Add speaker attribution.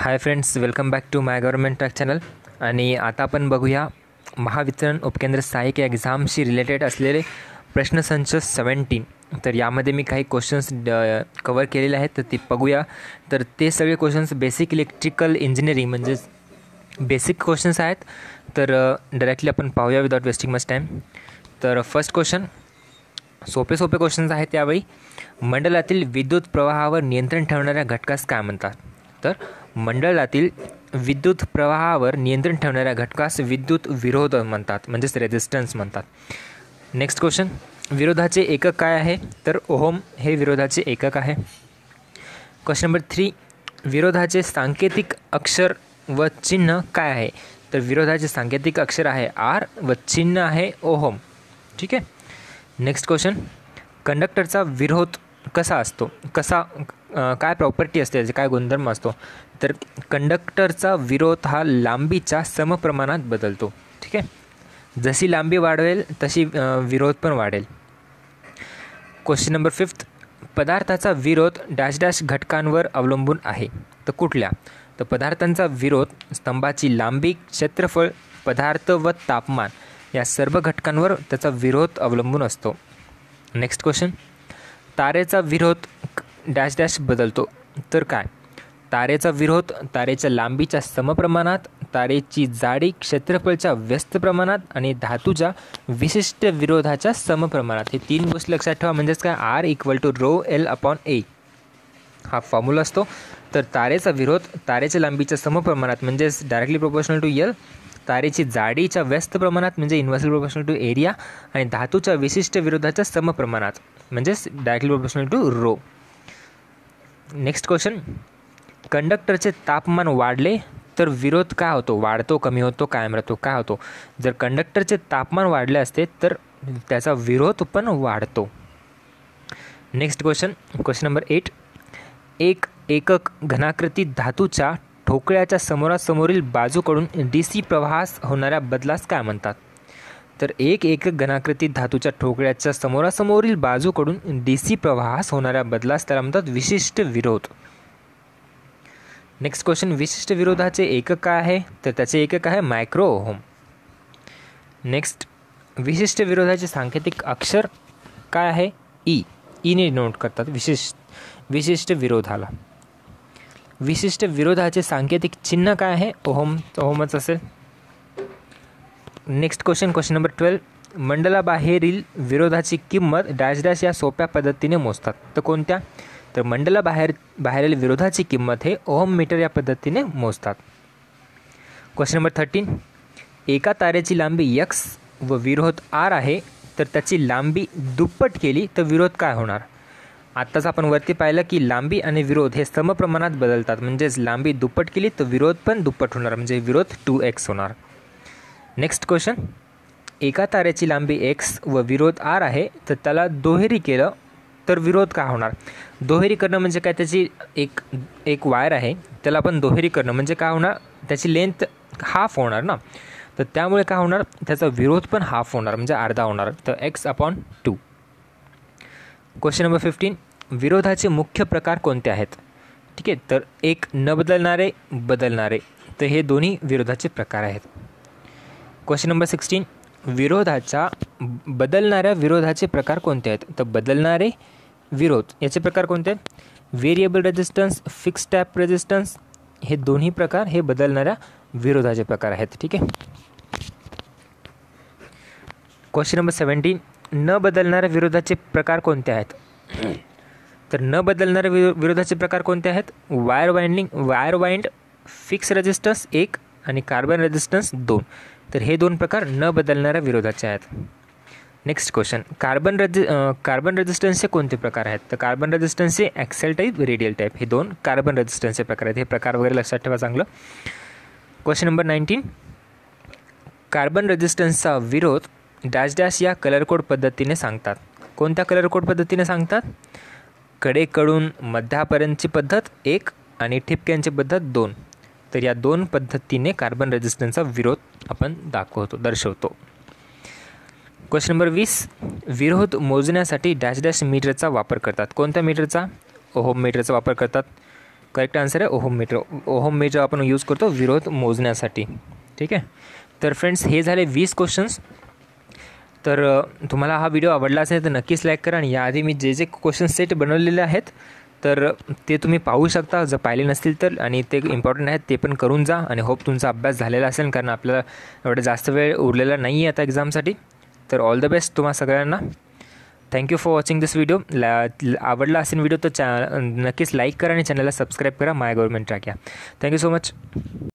Speaker 1: High friends, welcome back to my government track channel. आणि आता आपण बघूया महावितरण उपकेंद्र सहाय्यक एक्झामशी रिलेटेड असलेले प्रश्नसंच 17. तर यामध्ये मी काही क्वेश्चन्स कवर केलेले आहेत, तर ते बघूया. तर ते सगळे क्वेश्चन्स बेसिक इलेक्ट्रिकल इंजिनिअरिंग म्हणजेच बेसिक क्वेश्चन्स आहेत. तर डायरेक्टली आपण पाहूया विदाउट वेस्टिंग मच टाईम. तर फर्स्ट क्वेश्चन सोपे क्वेश्चन्स आहेत यावेळी. मंडलातील विद्युत प्रवाहावर नियंत्रण ठेवणाऱ्या घटकास काय म्हणतात? तर मंडळातील विद्युत प्रवाहावर नियंत्रण ठेवणाऱ्या घटकास विद्युत विरोध म्हणतात, म्हणजेच रेझिस्टन्स म्हणतात. नेक्स्ट क्वेश्चन, विरोधाचे एकक काय आहे? तर ओहम हे विरोधाचे एकक आहे. क्वेश्चन नंबर 3, विरोधाचे सांकेतिक अक्षर व चिन्ह काय आहे? तर विरोधाचे सांकेतिक अक्षर आहे आर व चिन्ह आहे ओहम. ठीक आहे. नेक्स्ट क्वेश्चन, कंडक्टरचा विरोध कसा असतो? काय प्रॉपर्टी असते, त्याचे काय गुणधर्म असतो? तर कंडक्टरचा विरोध हा लांबीच्या समप्रमाणात बदलतो. ठीक आहे. जशी लांबी वाढवेल तशी विरोध पण वाढेल. क्वेश्चन नंबर 5, पदार्थाचा विरोध डॅश डॅश घटकांवर अवलंबून आहे. तर कुठल्या? तर पदार्थांचा विरोध स्तंभाची लांबी, क्षेत्रफळ, पदार्थ व तापमान या सर्व घटकांवर त्याचा विरोध अवलंबून असतो. नेक्स्ट क्वेश्चन, तारेचा विरोध डॅश डॅश बदलतो. तर काय? तारेचा विरोध तारेच्या लांबीच्या समप्रमाणात, तारेची जाडी क्षेत्रफळच्या व्यस्त प्रमाणात आणि धातूच्या विशिष्ट विरोधाच्या समप्रमाणात. हे 3 गोष्टी लक्षात ठेवा. म्हणजेच काय? R = ρl/a हा फॉर्म्युला असतो. तर तारेचा विरोध तारेच्या लांबीच्या समप्रमाणात म्हणजेच डायरेक्टली प्रोपोर्शनल टू L, तारेची जाडीच्या व्यस्त प्रमाणात म्हणजे इन्व्हर्सली प्रोपोर्शनल टू एरिया, आणि धातूच्या विशिष्ट विरोधाच्या समप्रमाणात म्हणजेच directly proportional to rho. Next question, कंडक्टरचे तापमान वाढले तर विरोध काय होतो? वाढतो, कमी होतो, कायम राहतो? काय होतो? जर कंडक्टरचे तापमान वाढले असते तर त्याचा विरोध पण वाढतो. नेक्स्ट क्वेश्चन नंबर 8, एक एकक घनाकृती धातूच्या ठोकळ्याच्या समोरासमोरील बाजूकडून DC प्रवाहास होणाऱ्या बदलास काय म्हणतात? तर एक एकक घनाकृती धातूच्या ठोकळ्याच्या समोरासमोरील बाजूकडून DC प्रवाहास होणाऱ्या बदलास त्याला म्हणतात विशिष्ट विरोध. नेक्स्ट क्वेश्चन, विशिष्ट विरोधाचे एकक काय आहे? तर त्याचे एकक आहे मायक्रो ओहम. नेक्स्ट, विशिष्ट विरोधाचे सांकेतिक अक्षर काय आहे? ईने नोट करतात विशिष्ट विरोधाला. विशिष्ट विरोधाचे सांकेतिक चिन्ह काय आहे? ओहमच असेल. नेक्स्ट क्वेश्चन नंबर 12, मंडलाबाहेरील विरोधाची किंमत डॅश डॅश या सोप्या पद्धतीने मोजतात. तर कोणत्या? तर मंडलाबाहेरील विरोधाची किंमत हे ओहम मीटर या पद्धतीने मोजतात. क्वेश्चन नंबर 13, एका तारेची लांबी x व विरोध r आहे, तर त्याची लांबी दुप्पट केली तर विरोध काय होणार? आत्ताच आपण वरती पाहिलं की लांबी आणि विरोध हे समप्रमाणात बदलतात. म्हणजेच लांबी दुप्पट केली तर विरोध पण दुप्पट होणार, म्हणजे विरोध 2x होणार. नेक्स्ट क्वेश्चन, एका तारेची लांबी x व विरोध r आहे, तर त्याला दुहेरी केलं तर विरोध काय होणार? दुहेरी करणं म्हणजे काय? त्याची एक वायर आहे, त्याला आपण दुहेरी करणं म्हणजे काय होणार? त्याची लेंथ हाफ होणार ना, तर त्यामुळे काय होणार? त्याचा विरोध पण हाफ होणार, म्हणजे अर्धा होणार. तर x/2. क्वेश्चन नंबर 15, विरोधाचे मुख्य प्रकार कोणते आहेत? ठीक आहे. तर एक न बदलणारे, बदलणारे, तर हे दोन्ही विरोधाचे प्रकार आहेत. क्वेश्चन नंबर 16, बदलणाऱ्या विरोधाचे प्रकार कोणते आहेत? तर बदलणारे विरोध याचे प्रकार कोणते आहेत? Variable resistance, fix tap resistance, हे दोन्ही प्रकार हे बदलणाऱ्या विरोधाचे प्रकार आहेत. ठीक आहे. क्वेश्चन नंबर 17, न बदलणाऱ्या विरोधाचे प्रकार कोणते आहेत? तर न बदलणाऱ्या विरोधाचे प्रकार कोणते आहेत? वायर वाइंड, फिक्स रेजिस्टन्स 1 आणि कार्बन रेजिस्टन्स 2. तर हे 2 प्रकार न बदलणाऱ्या विरोधाचे आहेत. नेक्स्ट क्वेश्चन, कार्बन रेजिस्टन्सचे कोणते प्रकार आहेत? तर कार्बन रेजिस्टन्सचे ॲक्सेल टाईप, रेडियल टाईप, हे 2 कार्बन रेजिस्टन्सचे प्रकार आहेत. हे प्रकार वगैरे लक्षात ठेवा चांगलं. क्वेश्चन नंबर 19, कार्बन रेजिस्टन्सचा विरोध डॅश डॅश या कलर कोड पद्धतीने सांगतात. कोणत्या कलर कोड पद्धतीने सांगतात? कडेकडून मध्यापर्यंतची पद्धत 1 आणि ठिपक्यांची पद्धत 2. तर या 2 पद्धतीने कार्बन रेजिस्टन्सचा विरोध आपण दर्शवतो. क्वेश्चन नंबर 20, विरोध मोजण्यासाठी डॅश डॅश मीटरचा वापर करतात. कोणत्या मीटरचा? ओहम मीटरचा वापर करतात. करेक्ट आन्सर आहे ओहम मीटर. ओहम मीटर आपण यूज करतो विरोध मोजण्यासाठी. ठीक आहे. तर फ्रेंड्स, हे झाले 20 क्वेश्चन्स. तर तुम्हाला हा व्हिडिओ आवडला असेल तर नक्कीच लाईक करा. आणि याआधी मी जे क्वेश्चन सेट बनवलेले आहेत तर ते तुम्ही पाहू शकता जर पाहिले नसतील तर. आणि ते इम्पॉर्टंट आहेत ते पण करून जा. आणि होप तुमचा अभ्यास झालेला असेल, कारण आपल्याला एवढा जास्त वेळ उरलेला नाही आहे आता एक्झामसाठी. तर ऑल द बेस्ट तुम्हा सगळ्यांना. Thank you for watching this video. आवडला असेल व्हिडिओ तर नक्कीच लाईक करा आणि चॅनलला सबस्क्राईब करा. माय गव्हर्नमेंट ट्रॅक या. Thank you so much.